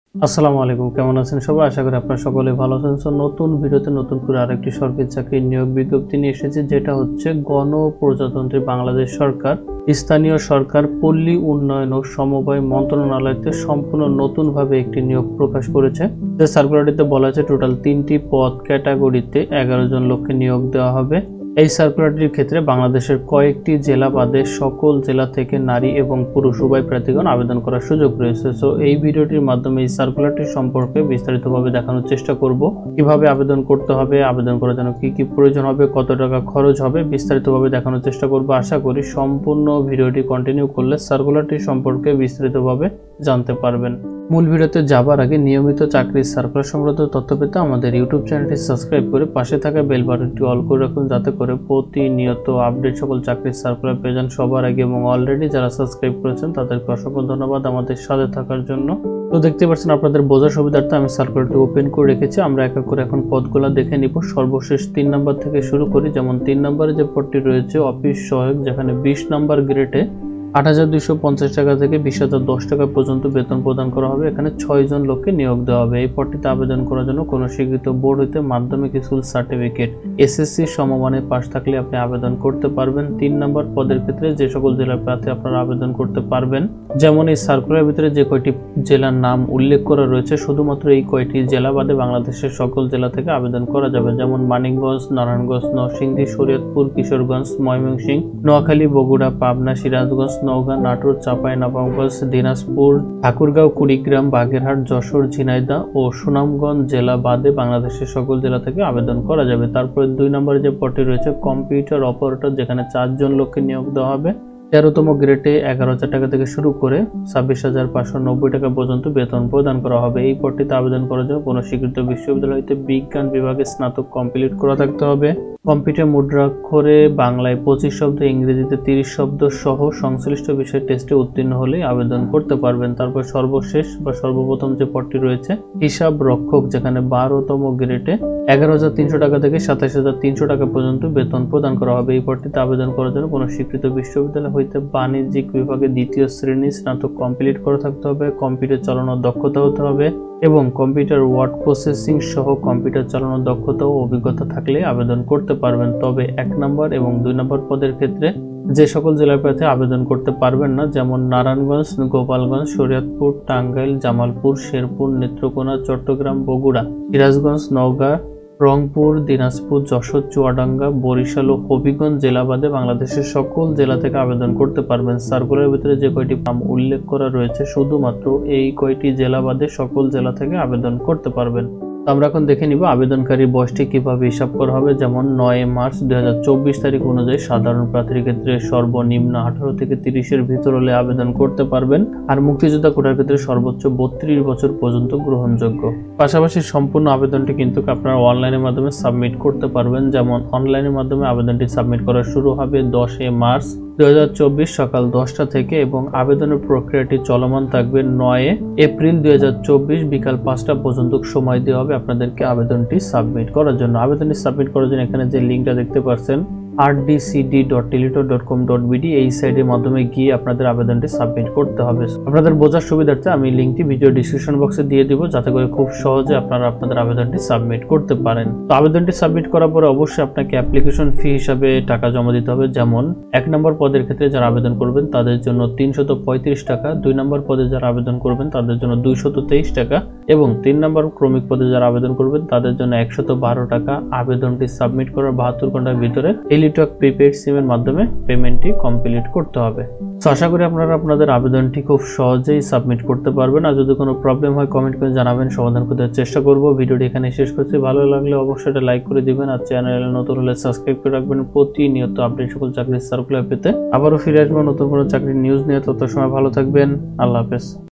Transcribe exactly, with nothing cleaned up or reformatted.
আসসালামু আলাইকুম, কেমন আছেন সবাই? আশা করি আপনারা সকলে ভালো আছেন। সো নতুন ভিডিওতে নতুন করে আরেকটি সরকারি চাকরির নিয়োগ বিজ্ঞপ্তি নিয়ে এসেছে, যেটা হচ্ছে গণপ্রজাতন্ত্রী বাংলাদেশ সরকার স্থানীয় সরকার পল্লী উন্নয়ন ও সমবায় মন্ত্রণালয়তে সম্পূর্ণ নতুনভাবে একটি নিয়োগ প্রকাশ করেছে। যে সার্কুলারটিতে বলা আছে টোটাল তিনটি পদ ক্যাটাগরিতে এগারো জন লোককে নিয়োগ দেওয়া হবে। এই সার্কুলারটির ক্ষেত্রে বাংলাদেশের কয়েকটি জেলা বাদে সকল জেলা থেকে নারী এবং পুরুষ উভয় প্রার্থীগণ আবেদন করার সুযোগ রয়েছে। সো এই ভিডিওটির মাধ্যমে এই সার্কুলারটি সম্পর্কে বিস্তারিতভাবে দেখানোর চেষ্টা করব, কিভাবে আবেদন করতে হবে, আবেদন করার জন্য কি কি প্রয়োজন হবে, কত টাকা খরচ হবে, বিস্তারিতভাবে দেখানোর চেষ্টা করব। আশা করি সম্পূর্ণ ভিডিওটি কন্টিনিউ করলে সার্কুলারটি সম্পর্কে বিস্তারিতভাবে জানতে পারবেন। মূল ভিডিওতে যাবার আগে নিয়মিত চাকরির সার্কুলার সংক্রান্ত তথ্য পেতে আমাদের ইউটিউব চ্যানেলটি সাবস্ক্রাইব করে পাশে থাকা বেল বাটনটি অল করে রাখুন, যাতে করে প্রতিনিয়ত আপডেট সকল চাকরির সার্কুলার পেয়ে যান সবার আগে। এবং অলরেডি যারা সাবস্ক্রাইব করেছেন তাদেরকে অসংখ্য ধন্যবাদ আমাদের সাথে থাকার জন্য। তো দেখতে পাচ্ছেন আপনাদের বোঝার সুবিধার্থে আমি সার্কুলারটি ওপেন করে রেখেছি। আমরা এক এক করে এখন পদগুলো দেখে নিব। সর্বশেষ তিন নাম্বার থেকে শুরু করি। যেমন তিন নম্বরে যে পদটি রয়েছে অফিস সহায়ক, যেখানে বিশ নাম্বার গ্রেডে আট হাজার দুইশো পঞ্চাশ টাকা থেকে বিশ হাজার দশ টাকা পর্যন্ত বেতন প্রদান করা হবে। এখানে ছয় জন লোককে নিয়োগ দেওয়া হবে। এই পদটিতে আবেদন করার জন্য কোনো স্বীকৃত বোর্ড হইতে মাধ্যমিক স্কুল সার্টিফিকেট এসএসসি সমমানের পাস থাকলে আপনি আবেদন করতে পারবেন। তিন নম্বর পদের ক্ষেত্রে যে সকল জেলার প্রার্থী আপনারা আবেদন করতে পারবেন, যেমন এই সার্কুলার ভিতরে যে কয়টি জেলার নাম উল্লেখ করা রয়েছে শুধুমাত্র এই কয়টি জেলা বাদে বাংলাদেশের সকল জেলা থেকে আবেদন করা যাবে। যেমন মানিকগঞ্জ, নারায়ণগঞ্জ, নরসিংদী, শরীয়তপুর, কিশোরগঞ্জ, ময়মনসিংহ, নোয়াখালী, বগুড়া, পাবনা, সিরাজগঞ্জ, নওগাঁ, নাটোর, চাঁপাইনবাবগঞ্জ, দিনাজপুর, ঠাকুরগাঁও, কুড়িগ্রাম, বাগেরহাট, যশোর, ঝিনাইদহ ও সুনামগঞ্জ জেলা বাদে বাংলাদেশের সকল জেলা থেকে আবেদন করা যাবে। তারপরে দুই নম্বরে যে পদটি রয়েছে কম্পিউটার অপারেটর, যেখানে চারজন লোককে নিয়োগ দেওয়া হবে। তেরোতম গ্রেডে এগারো হাজার টাকা থেকে শুরু করে ছাব্বিশ হাজার পাঁচশো নব্বই টাকা পর্যন্ত বেতন প্রদান করা হবে। এই পদটিতে আবেদন করার জন্য কোনো স্বীকৃত বিশ্ববিদ্যালয় হইতে বিজ্ঞান বিভাগে স্নাতক কমপ্লিট করা থাকতে হবে। কম্পিউটার মুদ্রাক্ষরে বাংলায় পঁচিশ শব্দ, ইংরেজিতে তিরিশ শব্দ সহ সংশ্লিষ্ট বিষয় টেস্টে উত্তীর্ণ হলে আবেদন করতে পারবেন। তারপর সর্বশেষ বা সর্বপ্রথম যে পদটি রয়েছে হিসাব রক্ষক, যেখানে বারোতম গ্রেডে এগারো হাজার তিনশো টাকা থেকে সাতাশ হাজার তিনশো টাকা পর্যন্ত বেতন প্রদান করা হবে। এই পদটিতে আবেদন করার জন্য কোনো স্বীকৃত বিশ্ববিদ্যালয় হইতে বাণিজ্যিক বিভাগে দ্বিতীয় শ্রেণী স্নাতক কমপ্লিট করা থাকতে হবে। কম্পিউটার চালানোর দক্ষতা হতে হবে এবং কম্পিউটার ওয়ার্ড প্রসেসিং সহ কম্পিউটার চালানোর দক্ষতা ও অভিজ্ঞতা থাকলে আবেদন করতে পারবেন। তবে এক নম্বর এবং দুই নম্বর পদের ক্ষেত্রে যে সকল জেলার প্রার্থী আবেদন করতে পারবেন না, যেমন নারায়ণগঞ্জ, গোপালগঞ্জ, শরীয়তপুর, টাঙ্গাইল, জামালপুর, শেরপুর, নেত্রকোনা, চট্টগ্রাম, বগুড়া, সিরাজগঞ্জ, নওগাঁ, রংপুর, দিনাজপুর, যশোর, চুয়াডাঙ্গা, বরিশাল ও হবিগঞ্জ জেলা বাদে বাংলাদেশের সকল জেলা থেকে আবেদন করতে পারবেন। সার্কুলারের ভিতরে যে কয়টি নাম উল্লেখ করা রয়েছে শুধুমাত্র এই কয়টি জেলা বাদে সকল জেলা থেকে আবেদন করতে পারবেন। আমরা এখন দেখে নিব আবেদনকারীর বয়সটি কিভাবে হিসাব করা হবে। যেমন নয় মার্চ দুই হাজার চব্বিশ তারিখ অনুযায়ী সাধারণ প্রার্থীর ক্ষেত্রে সর্বনিম্ন আঠারো থেকে তিরিশের ভিতর হলে আবেদন করতে পারবেন, আর মুক্তিযোদ্ধা কোটার ক্ষেত্রে সর্বোচ্চ বত্রিশ বছর পর্যন্ত গ্রহণযোগ্য। পাশাপাশি সম্পূর্ণ আবেদনটি কিন্তু আপনারা অনলাইনের মাধ্যমে সাবমিট করতে পারবেন। যেমন অনলাইনের মাধ্যমে আবেদনটি সাবমিট করা শুরু হবে দশই মার্চ দুই হাজার চব্বিশ সকাল দশটা থেকে এবং আবেদনের প্রক্রিয়াটি চলমান থাকবে নয় এপ্রিল দুই হাজার চব্বিশ বিকাল পাঁচটা পর্যন্ত সময় দেওয়া হবে আপনাদেরকে আবেদনটি সাবমিট করার জন্য। আবেদনটি সাবমিট করার জন্য এখানে যে লিঙ্কটা দেখতে পাচ্ছেন R D C D dot Teletalk dot com dot BD, এই সাইটের মাধ্যমে গিয়ে আপনাদের আবেদনটি সাবমিট করতে হবে। আপনাদের বোঝার সুবিধার্থে আমি লিঙ্কটি ভিডিও ডিসক্রিপশন বক্সে দিয়ে দিব, যাতে করে খুব সহজে আপনারা আপনাদের আবেদনটি সাবমিট করতে পারেন। তো আবেদনটি সাবমিট করার পরে অবশ্যই আপনাকে অ্যাপ্লিকেশন ফি হিসাবে টাকা জমা দিতে হবে। যেমন এক নম্বর পদের ক্ষেত্রে যারা আবেদন করবেন তাদের জন্য তিনশত পঁয়ত্রিশ টাকা, দুই নম্বর পদে যারা আবেদন করবেন তাদের জন্য দুইশত তেইশ টাকা এবং তিন নম্বর ক্রমিক পদে যারা আবেদন করবেন তাদের জন্য একশত বারো টাকা। আবেদনটি সাবমিট করার বাহাত্তর ঘন্টার ভিতরে টেলিটক প্রিপেড সিমের মাধ্যমে পেমেন্টটি কমপ্লিট করতে হবে। তো আশা করি আপনারা আপনাদের আবেদনটি খুব সহজেই সাবমিট করতে পারবেন। আর যদি কোনো প্রবলেম হয় কমেন্ট করে জানাবেন, সমাধান করতে চেষ্টা করব। ভিডিওটি এখানে শেষ করছি। ভালো লাগলে অবশ্যই এটা লাইক করে দিবেন আর চ্যানেলে নতুন হলে সাবস্ক্রাইব করে রাখবেন প্রতিনিয়ত আপডেট সকল চাকরির সার্কুলার পেতে। আবারও ফিরে আসবো নতুন কোনো চাকরির নিউজ নিয়ে। তত সময় ভালো থাকবেন। আল্লাহ হাফেজ।